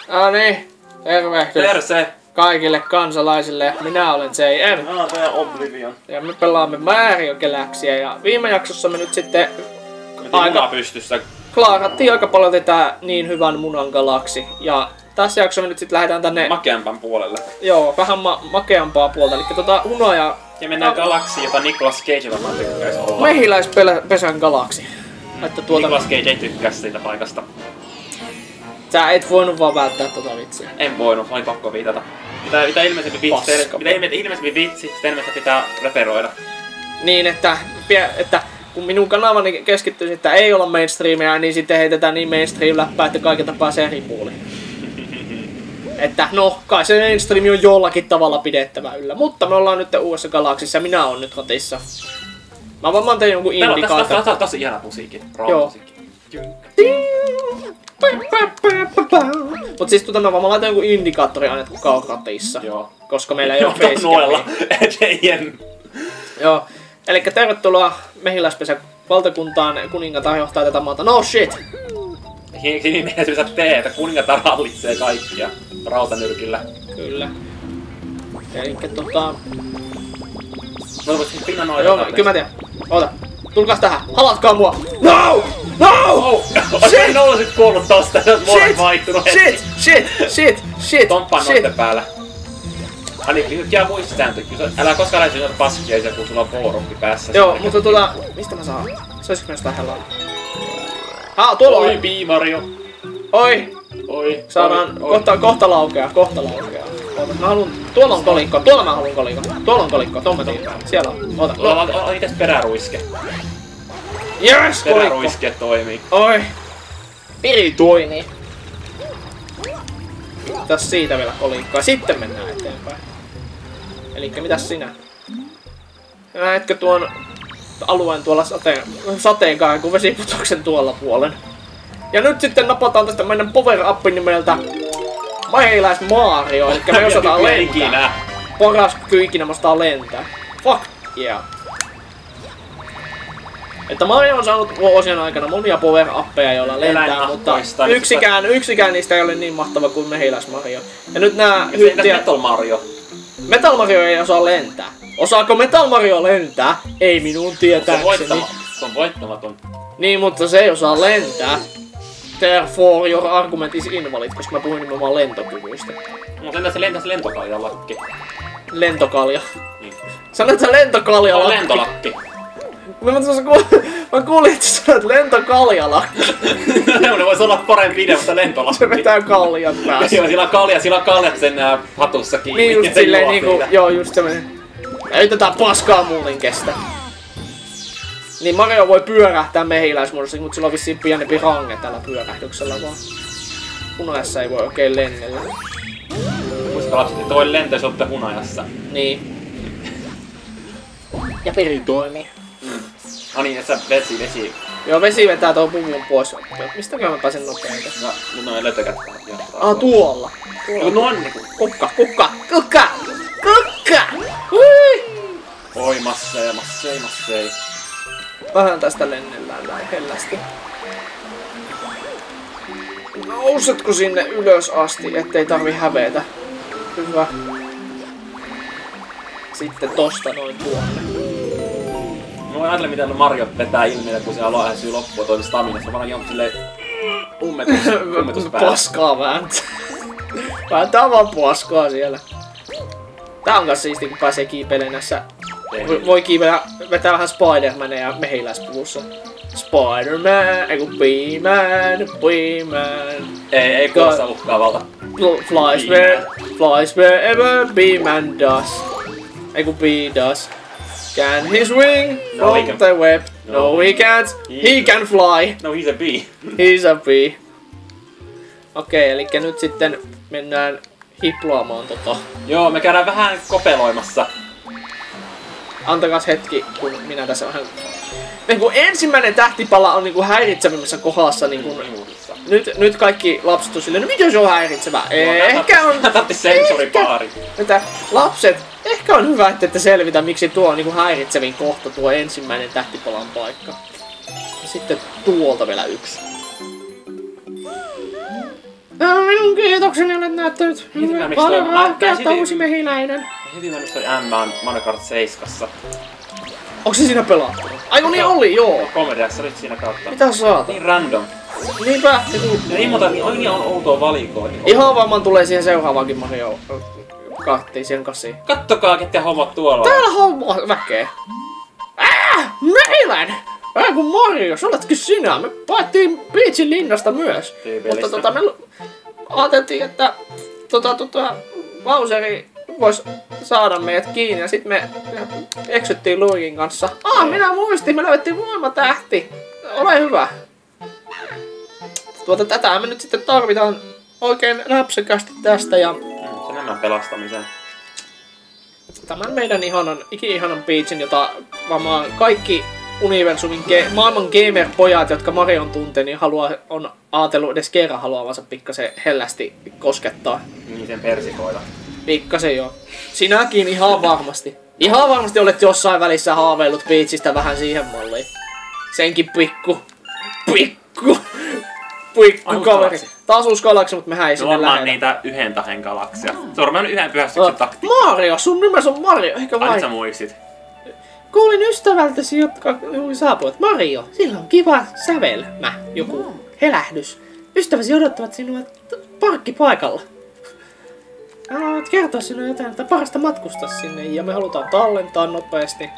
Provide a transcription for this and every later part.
No niin, tervehdys Terse! kaikille kansalaisille. Minä olen JM. Mä oon tää Oblivion. Ja me pelaamme Mario Galaxyä ja viime jaksossa me nyt sitten Muna pystyssä. klaarattiin aika paljon tätä niin hyvän munan galaksi. Ja tässä jaksossa me nyt sitten lähdetään tänne Makeampan puolelle. joo, vähän makeampaa puolta. Eli hunaja Ja mennään galaksiin, jota Nicolas Cage varmaan tykkäis olla. mehiläispesän galaksi. Että Nicolas Cage ei tykkäs siitä paikasta. Sä et voinut vaan välttää tota vitsiä. En voinut, oli pakko viitata. Mitä ilmeisempi vitsi, sitä enemmän sitä pitää referoida. Niin, että kun minun kanavani keskittyisi, että ei olla mainstreamia, niin sitten heitetään niin mainstream-läppää, että kaikilta pääsee ripuuliin. Että no, kai se mainstream on jollakin tavalla pidettävä yllä. Mutta me ollaan nyt uudessa galaksissa ja minä oon nyt hotissa. Mä varmaan tein jonkun indikaattorin. Tässä on tosi ihana musiikki. Joo. Mut siis mä varmaan laitan jonkun indikaattorin aina kun käy ratissa. Joo. Koska meillä ei oo Noella. facecamia. Joo. Elikkä tervetuloa Mehiläispesän valtakuntaan. Kuningatar johtaa tätä maata. No shit! Niin meidän sä että kuningatar hallitsee kaikkia rautanyrkillä. Kyllä. Elikkä No voisin pinna noita. joo, kyllä mä tiedän. Oota. Tulkaas tähän. Halatkaa mua. No! No! Oh! Shit! No olisit kuollut tosta, jos mä olen vaihtunut heti. Shit! Tomppaa noitten päällä. Ani, nyt jää muista sääntöjä. Älä koskaan lähde noita paskeisia, kun sulla on poweruppi päässä. Joo, mutta mistä mä saan? Saisikö mä jostain hellaa? Tuolla on! Oi, Bii-Mario! Oi! Saadaan kohta laukea. Oota, mä haluun... Tuolla on kolikko, mä haluun kolikko. Tuon mä tiedän. Siellä on. Oota. On ites peräruiske. Yes, kolikko! Peräruiske toimii. Oi! Piri toini. Tässä siitä vielä kolikkoa. Sitten mennään eteenpäin. Elikkä mitäs sinä? Näetkö tuon alueen tuolla sateenkaaren kuin vesiputoksen tuolla puolen? Ja nyt sitten napataan tästä meidän power-upin nimeltä Mehiläis Mario, elikkä me osataan lentää. Paras kyky ikinä me osataan lentää. Fuck yeah. Että Mario on saanut vuosien aikana monia power-uppeja, joilla lentää, mutta yksikään niistä ei ole niin mahtava kuin Mehiläis Mario. Ja nyt nää hyttiä... Metal Mario? Metal Mario ei osaa lentää. Osaako Metal Mario lentää? Ei minun tietääkseni. Se on voittamaton. Niin, mutta se ei osaa lentää. Therefore your argument is invalid, koska mä puhuin nimenomaan lentokyvyistä. No sen se lentäisi lentokaljalakki. Lentokalja. Niin. Sanoit sä lentokaljalakki? Lentolakki. Mä kuulin, että sä sanoit lentokaljalakki. Ne vois olla parempi idea, mutta lentolakki. Se vetää kaljat päässä. Joo, sillä on kaljat sen hatussa kiinni. Niin just silleen niinku, joo just semmonen. Ei tätä paskaa muuten kestä. Niin Mario voi pyörähtää mehiläismuodossa, mutta sillä on vissiin pienempi range tällä pyörähdyksellä vaan. Hunajassa ei voi oikein lennellä. Muista lapset, että voi lentää, jos olette hunajassa. Niin. Ja peri toimii. No niin, että vesi. Joo, vesi vetää tuon puvun pois. Mistäkö mä pääsen nopeammin? No ei lötökät. Tuolla. No on niinku. Kukka! Hui! Oi massei. Vähän tästä lennellään näin hellästi. Nousetko sinne ylös asti, ettei tarvi hävetä? Hyvä. Sitten tosta noin tuonne. Mä voin ajatella mitä Mario vetää ilmiölle, kun se haluaa äsyy loppua toinen staminasta. Mä vaan johon silleen ummetus päällä. Paskaa vääntää. Vääntää vaan paskaa siellä. Tää on kans siisti kun pääsee kiipeilemään näissä. Voi vetää vähän Spider-Mania ja mehiläispuvussa. Spider-Man, eiku Bee-Man. Ei kuulosta uhkaavalta. Flies wherever Bee-Man does. Eiku Bee does. Can his wing from the web? No he can't. He can fly. No he's a bee. He's a bee. Okei, elikkä nyt sitten mennään hiploamaan Joo, me käydään vähän kopeloimassa. Antakas hetki, kun minä tässä vähän... Niin ensimmäinen tähtipala on niinku häiritsevimmässä kohdassa niinku... Nyt kaikki lapset on silleen, no miten se on häiritsevä? Ehkä on... Tatti sensoripaari. Että lapset, ehkä on hyvä, että ette selvitä miksi tuo on niinku häiritsevin kohta, tuo ensimmäinen tähtipalan paikka. Ja sitten tuolta vielä yksi. Minun Petokseni olet näyttänyt paljon rohkeutta, uusi mehiläinen. Heti mennyt toi M on Mario Kart 7. Onko se siinä pelattu? Aiku niin oli, joo. Komediassa olit siinä kautta. Mitä saat? Niin random. Niinpä. Ja niin monta, niin on outoa valikointia. Ihan varmaan tulee siihen seuraavaankin Mario Karttiin, siihen kasiin. Kattokaa ketkä hommat tuolla. Täällä hommaa väkeä. Mehiläinen! Kun Mario, oletkin sinä? Me paettiin Peachin linnasta myös. Tyypillistä. Mutta me ajateltiin, että Bowseri vois saada meidät kiinni ja sit me eksyttiin Luigin kanssa. Minä muistin, me löydettiin voimatähti. Ole hyvä. Tätä me nyt sitten tarvitaan oikein läpsäkästi tästä ja Se nämä pelastamisen. tämän meidän ihanan Peachin, jota varmaan kaikki universumin maailman gamer-pojat, jotka Marion tuntee, niin on ajatellut edes kerran haluavansa pikkasen hellästi koskettaa. Niin sen persikoida. Pikkasen joo. Sinäkin ihan varmasti. Ihan varmasti olet jossain välissä haaveillut Peachistä vähän siihen malliin. Senkin pikku kaveri. Taas uusi galaksi, mutta mehän ei sinne lähetä. Niitä yhden tahen galaksia. Se on varmaan yhden pyhästyksen taktiikka. Mario, sun nimesi on Mario, ehkä vai? Ai sä muistit. Kuulin ystävältäsi, jotka juuri saapuivat. Mario, sillä on kiva sävelmä, joku helähdys. Ystäväsi odottavat sinua parkkipaikalla. Haluat kertoa sinulle jotain, että parasta matkustaa sinne ja me halutaan tallentaa nopeasti.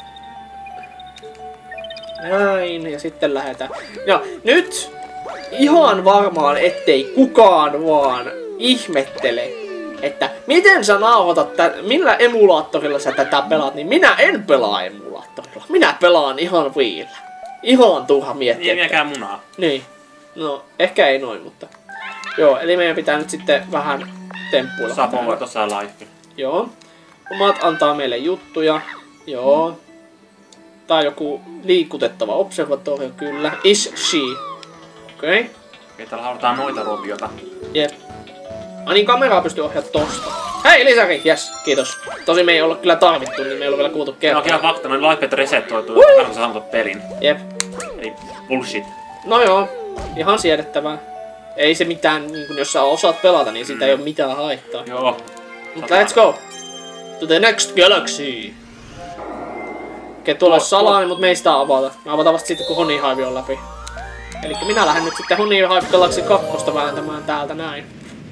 Näin, ja sitten lähdetään. Ja nyt ihan varmaan ettei kukaan vaan ihmettele, että miten sä nauhoitat, millä emulaattorilla sä tätä pelaat, niin minä en pelaa emulaattorilla. Minä pelaan ihan Wiillä. Ihan turha miettiä. Ei miekään munaa. Niin. No, ehkä ei noin, mutta... Joo, eli meidän pitää nyt sitten vähän temppuilla. Sapo tossa live. Joo. Omat antaa meille juttuja. Joo. Tää on joku liikutettava observatorio, kyllä. Is she. Okei. Okay. Täällä halutaan noita robiota. Jep. Niin kameraa pystyy ohjaamaan tosta. Hei Lisari, jes, kiitos. Tosi me ei olla kyllä tarvittu, niin me ei ole vielä kuultu kertaa. No ihan fakta, noin lifeet resettoituu, kun sä saanut pelin. Jep. Eli bullshit. No joo, ihan siedettävää. Ei se mitään, niin kun jos sä osaat pelata, niin siitä ei oo mitään haittaa. Joo. Mut let's go! To the next galaxy! Okei, tuolla on salainen, mut meistä avata. Me avataan vasta sitten, kun Honey Hive on läpi. Elikkä minä lähden nyt sitten Honey Hive Galaxy 2 vääntämään täältä näin.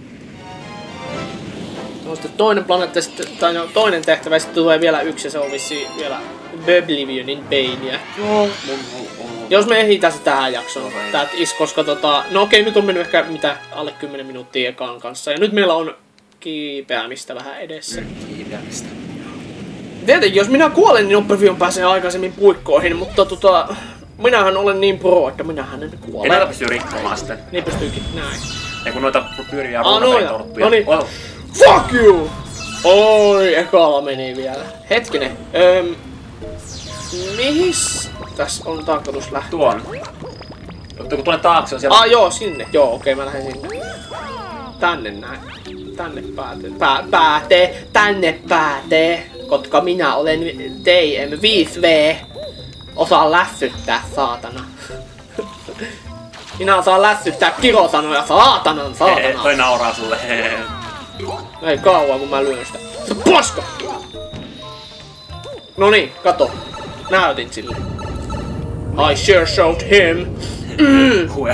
Se on sitten toinen planeetta, tai no, toinen tehtävä, ja sitten tulee vielä yksi, ja se on vissiin vielä Oblivionin Baineä. Jos me ehditään se tähän jaksoon, koska no okei, nyt on mennyt ehkä alle 10 minuuttia ekaan kanssa, ja nyt meillä on kiipeämistä vähän edessä. Kiipeämistä. Tietenkin, jos minä kuolen, niin Oblivion pääsee aikaisemmin puikkoihin, mutta minähän olen niin pro, että minähän en kuole. Ja näitä pystyy rikkomaan sitten. Niin pystyykin, näin. Ja kun noita pyöriä ruunapetorttuja. Noniin. Fuck you! Oi, ekalla meni vielä. Hetkinen. Mihis tässä on tarkoitus lähteä? Tuon. Kun tuonne taakse on siellä... Joo, sinne. Joo, okei, mä lähden sinne. Tänne näin. Tänne tänne päätee. Koska minä olen TM5V. Osaan lässyttää, saatana. Minä osaan lässyttää kirosanoja, saatana. Toi nauraa sulle. Ei kauan kun mä lyön sitä. Se paska! Noniin, kato. Näytin sille. I sure showed him. Hue.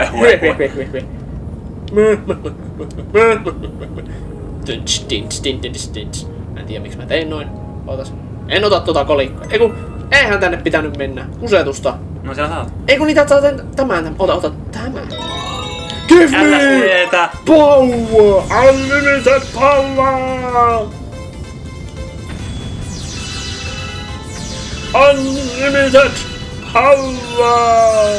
Mä en tiedä miksi mä tein noin. Ootas. En ota tota kolikkoa. Eihän tänne pitänyt mennä. Kusetusta. No siellä saat. Eiku niitä saaten tämän. Ota tämän. Give me power! Unlimited power! Unlimited power!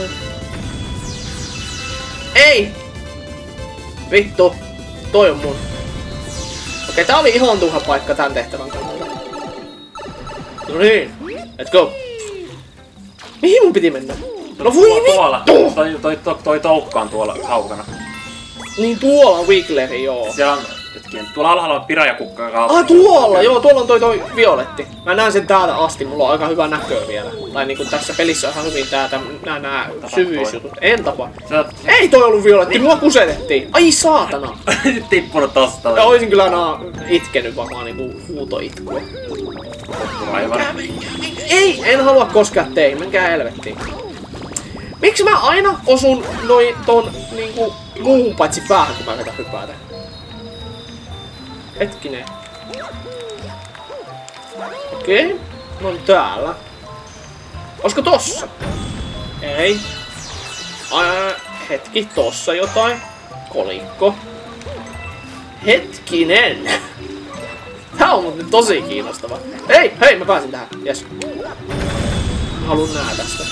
Ei! Vittu! Toi on mun. Okei, tää oli ihan turha paikka tän tehtävän kannalta. No niin, let's go! Mihin mun piti mennä? No voi vittu! Toi toukka on tuolla kaukana. Niin tuolla on Wiggleri, joo. Siellä on Hetkinen, tuolla alhaalla on pirajakukka kautta. Tuolla! Joo, tuolla on toi violetti. Mä näen sen täältä asti, mulla on aika hyvä näkö vielä. Tai niinku tässä pelissä on ihan hyvin nää syvyysjutut. En tapa. Ei toi ollut violetti, mua kusetettiin. Ai saatana! Tippunut tosta. Ja oisin kyllä itkenyt vaan niinku huutoitkua. Ei, en halua koskea teihin, menkää helvettiin. Miksi mä aina osun ton niinku muuhun paitsi päähän, kun mä yritän hypätä? Hetkinen. Okei. No on täällä. Olisiko tossa? Ei. Hetki, tossa jotain. Kolikko. Hetkinen. Tää on muuten tosi kiinnostava. Hei, mä pääsin tähän. Jes. Mä haluun nää tästä.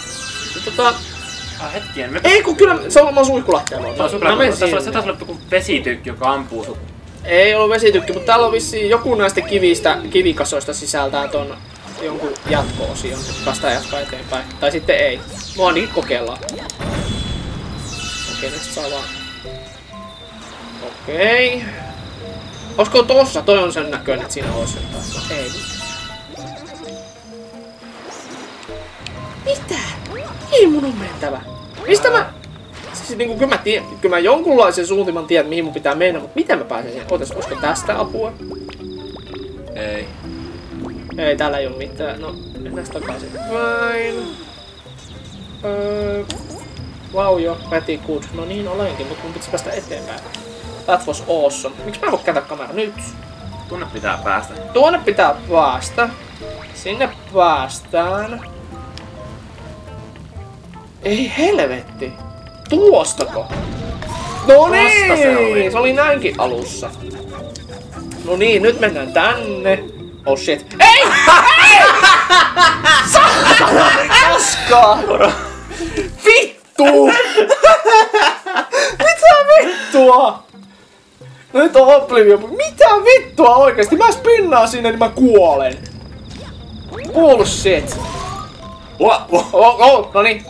Hetkinen. Ei kun kyllä, se on varmaan suihkulattialla. Tässä taisi olla joku vesitykki, joka ampuu sut. Ei ollut vesitykki, mutta täällä on vissiin joku näistä kivikasoista sisältää ton jonkun jatko-osion. Päästään jatkaa eteenpäin. Tai sitten ei. Mua ainakin kokeillaan. Okei, näistä saa vaan. Okei. Olisiko tossa? Toi on sen näköinen, että siinä olisi jotain. Ei. Mitä? Mihin mun on mentävä? Mistä mä... Siis niinku kyllä mä jonkunlaisen suuntiman tiedän, mihin mun pitää mennä, mutta miten mä pääsen siihen? Olisiko tästä apua? Ei. Ei, täällä ei oo mitään. No, mennään takaisin. Vain. Wow, jo, pretty good. No niin olenkin, mutta mun pitäisi päästä eteenpäin. That was awesome. Miksi mä en voi kääntää kamera nyt? Tuonne pitää päästä. Tuonne pitää päästä. Sinne päästään. Ei helvetti. Tuostako? No niin, se oli näinkin alussa. No niin, nyt mennään tänne. Oh shit. Ei! Ei! Saatana! Koskaan! Vittu! Mitä vittua? Nyt on Oblivion. Mitä vittua oikeesti? Mä spinnaan sinne, niin mä kuolen. Bullshit. No niin.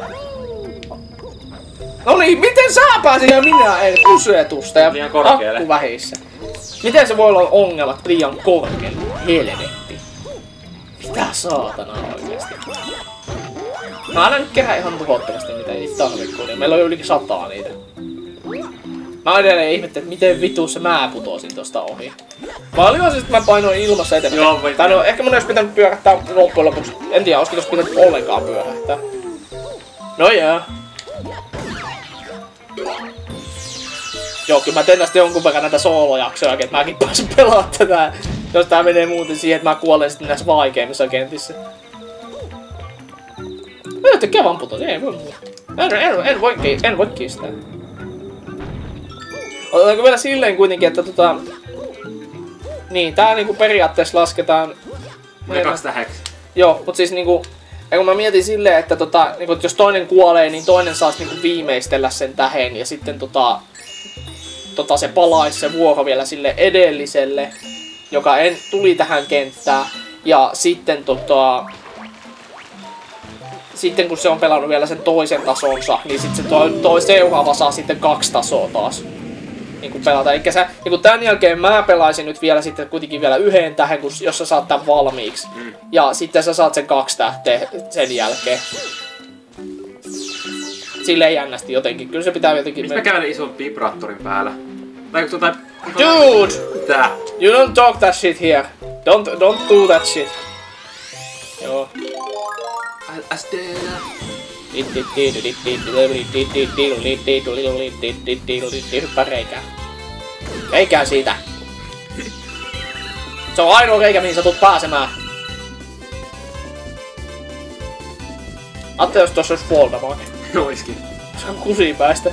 No niin, miten sä pääsit ja minä en kusetusta ja akku vähissä? Miten se voi olla ongelma liian korkealla? Helvetti. Mitä saatana oikeesti? Mä aina nyt kerään ihan tuhottomasti mitä ei niitä tarvitse. Meillä on jo yli 100 niitä. Mä edelleen ihmettelin, että miten vituussa mä putosin tosta ohi. Mä olin vaan siis, että mä painoin ilmassa eteenpäin. Joo, tai no, ehkä mun olisi pitänyt pyörähtää loppujen lopuksi. En tiedä, olisiko tossa pitänyt ollenkaan pyörähtää. No jää. Joo, kyllä mä teen tästä jonkun verran näitä soolojaksoja, että mäkin pääsen pelaamaan tätä. Jos tää menee muuten siihen, että mä kuolen sitten näissä vaikeimmissa kentissä. Mä tykkään vaan putosi, ei voi muuta. En voi kiistää. Otetaanko vielä silleen kuitenkin, että niin, tää niinku periaatteessa lasketaan... Me 2 tähäksi. Joo, mut siis niinku... Ja kun mä mietin silleen, että niinku, jos toinen kuolee, niin toinen saisi niinku viimeistellä sen tähen ja sitten se palaisi se vuoro vielä sille edelliselle, joka tuli tähän kenttään. Ja sitten sitten kun se on pelannut vielä sen toisen tasonsa, niin sitten se toi seuraava saa sitten 2 tasoa taas. Niin pelata. Eli niin tämän jälkeen mä pelaisin nyt vielä sitten kuitenkin vielä 1 tähän, jos sä saat tän valmiiksi. Ja sitten sä saat sen 2 tähteä sen jälkeen. Silleen jännästi jotenkin. Kyllä se pitää jotenkin... Mistä mä kävelen ison vibraattorin päällä? Tai Dude! Tää. You don't talk that shit here. Don't do that shit. Joo. Hyppää reikää. Reikää siitä. Se on ainoa reikä, mihin sä tulet pääsemään. Ajattele, jos tossa olisi fall damage. Oiskin. Se on kusipäistä.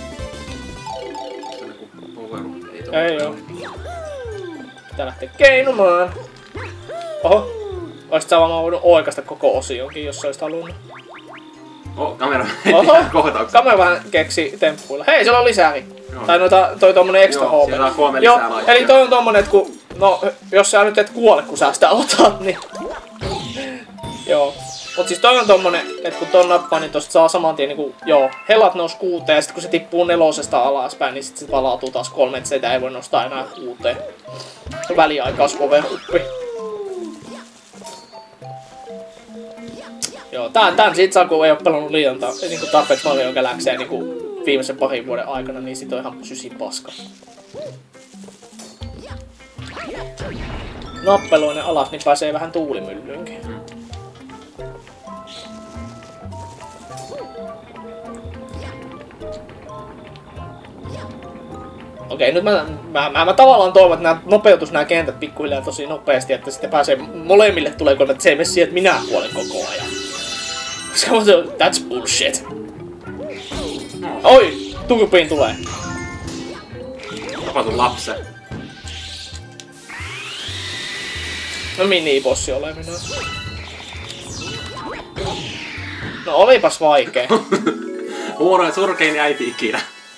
Ei oo. Pitää lähteä keinumaan. Oho. Oisit sä varmaan voinut oikaista koko osionkin, jos sä oisit halunnut. Kamera. Oho. Kamera vähän keksi temppuilla. Hei, siellä on lisääri. Joo. Tai toi tommonen extra HP. Joo, siellä saa 3 lisää laittaa. Eli toi on tommonen, että kun... No, jos sä nyt et kuole, kun sä sitä otat, niin... Joo. Mut siis toi on tommonen, että kun ton nappaa, niin tosta saa saman tien niinku, joo, helat nous 6 ja sit kun se tippuu 4 alaspäin, niin sit se palautuu taas 3, et sitä ei voi nostaa enää 6. Se väliaikaus power-uppi. Joo, tän sit saa, kun ei oo pelannut liian niinku tarpeeksi Mario Galaxyä niinku viimeisen parin vuoden aikana, niin sit on ihan sysin paska. Nappeloinen alas, niin pääsee vähän tuulimyllyynkin. Okei, nyt mä tavallaan toivon, että nää kentät pikkuhiljaa tosi nopeasti, että sitten pääsee molemmille tulee kolme, että se ei mene siihen, että minä kuolen koko ajan. Koska that's bullshit. Oi! Turpiin tulee. Tapasun lapsen. No mini-bossi oleminen. No olipas vaikee. Huonoin surkein äiti ikinä.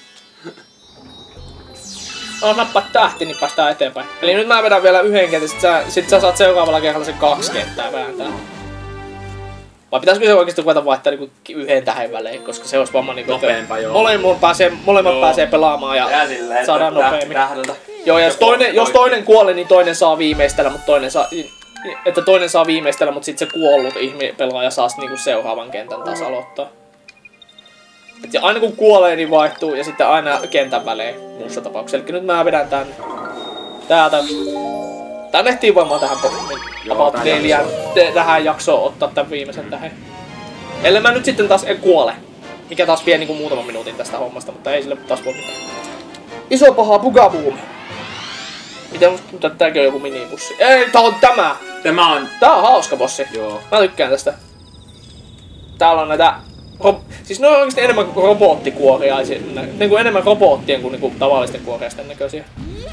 No nappaat tähti, niin päästään eteenpäin. Eli nyt mä vedän vielä yhden kentän, sit sä saat seuraavalla kerralla sen 2 kenttää vääntää. Vai pitäisikö se oikeesti ruveta vaihtaa niinku 1 tähän välein, koska se olisi vamma niinku, nopeampaa, joo. Molemmat pääsee pelaamaan ja saadaan nopeammin. Joo, ja jos toinen kuolee, niin toinen saa viimeistellä, mutta toinen saa viimeistellä, mutta sit se kuollut pelaaja saa niinku seuraavan kentän taas aloittaa. Et aina kun kuolee, niin vaihtuu ja sitten aina kentän välein muussa tapauksessa. Eli nyt mä vedän tän täältä. Tän ehtii varmaan tähän about 4 tähän jaksoon ottaa tän viimeisen tähän. Ellei mä nyt sitten taas kuole. Mikä taas vie niinku muutaman minuutin tästä hommasta, mutta ei sille taas voi mitään. Iso paha Bugaboom. Mitä tääkin on joku minibussi? Ei, tää on tämä! Tää on hauska bossi. Joo. Mä tykkään tästä. Täällä on näitä... Siis ne on oikeesti enemmän robottikuoriaisia. Niinku enemmän robottien kuin niinku tavallisten kuoriaisten näköisiä.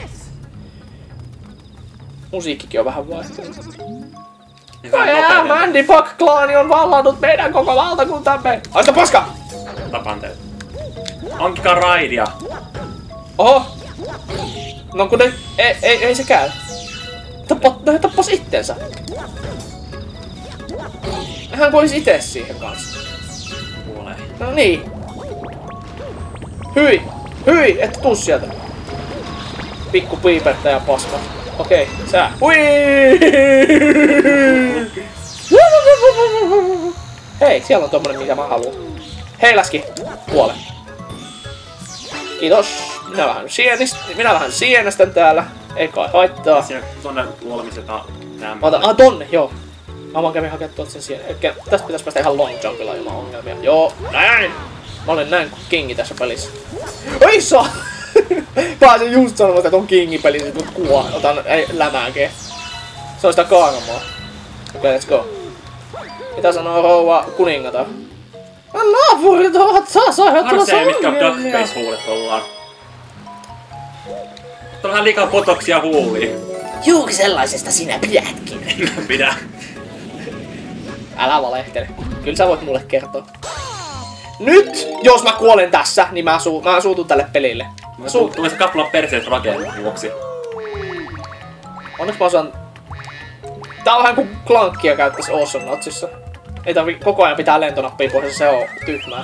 Musiikkikin on vähän vaihtunut. Mandy Buck-klaani on vallannut meidän koko valtakuntamme! Haista paska! Tapan teet. Hankkikaa raidia. Oho! No kun ne... Ei se käy. Ne tappas itteensä. Hän voisi ite siihen kanssa. Kuolee. No niin. Hyi! Et tuu sieltä. Pikku piipertäjä paska. Okei, sä. Hui! Hei, siellä on tommonen mitä mä haluan. Hei läski, kuole. Kiitos. Minä vähän sienestän täällä. Ei kai haittaa. Siinä tonne luolemisetaan nää. Tonne, joo. Mä vaan kävin hakemaan tuolta sen sienen. Elikkä tästä pitäis päästä ihan long jumpilla ilman ongelmia. Joo, näin! Mä olen näin kingi tässä pelissä. Oi saa! Pääsin just sanomaan, että on kingi-pelissä, mut otan lämääkin. Se on sitä kaaramaa. Okei, let's go. Mitä sanoo rouva kuningatar? Naapurit ovat taas aiheuttamassa ongelmia. Mitkä on duckface-huulet ollaan. Tuolla on vähän liikaa botoksia huuliin. Juuri sellaisesta sinä pidätkin. Pidä. Älä valehtele. Kyllä sä voit mulle kertoa. Nyt, jos mä kuolen tässä, niin mä suutun tälle pelille. Tulee se kappala perseet rakennan vuoksi. Onneksi mä osaan... Tää on vähän kuin Clankia käyttäis Awesome Notsissa. Ei tarvi koko ajan pitää lentonappia pohjassa, se on tyhmää.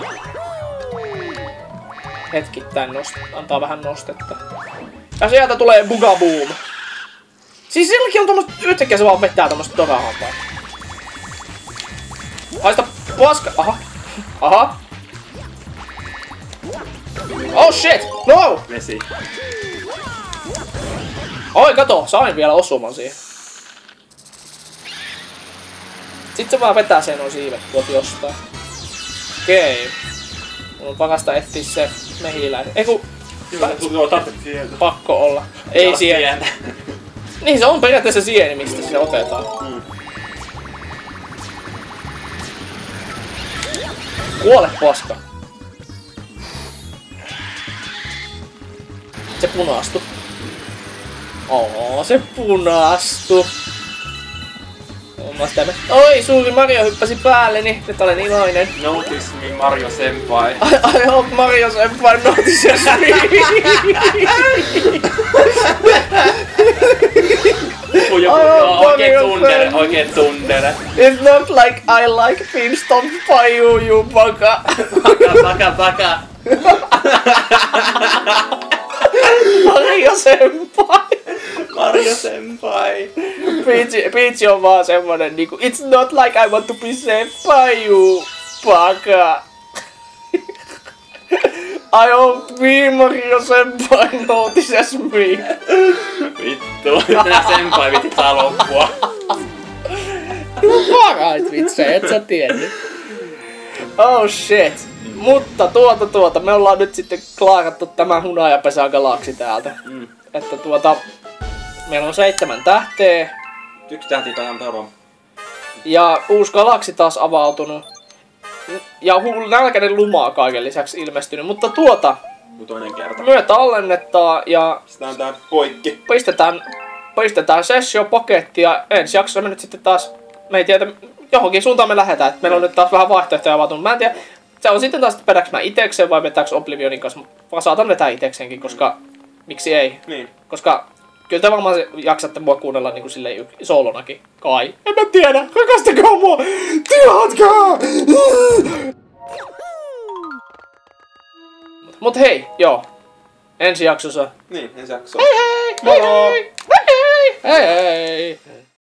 Hetkittäin antaa vähän nostetta. Ja sieltä tulee Bugaboom. Siis silläkin on tommoset... Yhtäkkiä se vaan vetää tommoset torahampaa. Haista paska... Aha. Oh shit! No! Vesi. Oi kato, sain vielä osuman siihen. Sitten se vaan vetää sen nuo siivet tuolta jostain. Okei. Mun on pakasta etsiä se mehiläinen. Eiku... Joo, tarvitset sieltä. Pakko olla. Ei sieltä. Niin se on periaatteessa sieni, mistä se otetaan. Kuole paska. Se punastu. Se punastu. Oi, suuri Mario hyppäsi päälleni. Nyt olen iloinen. Notice me, Mario Senpai. I hope Mario Senpai notices me. Oikein tundere. It's not like I like being stomped by you baka. Taka. Mario senpai. Peach on vaan semmonen niinku, it's not like I want to be saved by you, baka. I hope me, Mario senpai notices me. Vittu, nää senpai vitit saa loppua. Parait vitsejä, et sä tiennyt. Oh shit. Mutta me ollaan nyt sitten klaarattu tämä Hunajapesä Galaksi täältä. Että meillä on 7 tähteä. 1 tähti tai Taro. Ja uusi galaksi taas avautunut. Ja nälkäinen lumaa kaiken lisäksi ilmestynyt. Mutta toinen kerta. myö tallennetaan ja Pistetään tää poikki. pistetään sessio paketti ja ensi jaksossa me nyt sitten taas, me ei tiedä, johonkin suuntaan me lähdetään. Meillä on nyt taas vähän vaihtoehtoja avautunut. Mä en tiedä, se on sitten taas, että vedäks mä itekseen vai vetääks Oblivionin kanssa. Mä saatan vetää itekseenkin, koska miksi ei? Niin. Koska kyllä te varmaan jaksatte mua kuunnella niinku silleen soolonakin. Kai. En mä tiedä. Rakastakaa mua. Tilatkaa. Mut hei, joo. Ensi jaksossa. Niin, ensi jakso. Hei hei. Moro! Hei hei. Hei hei.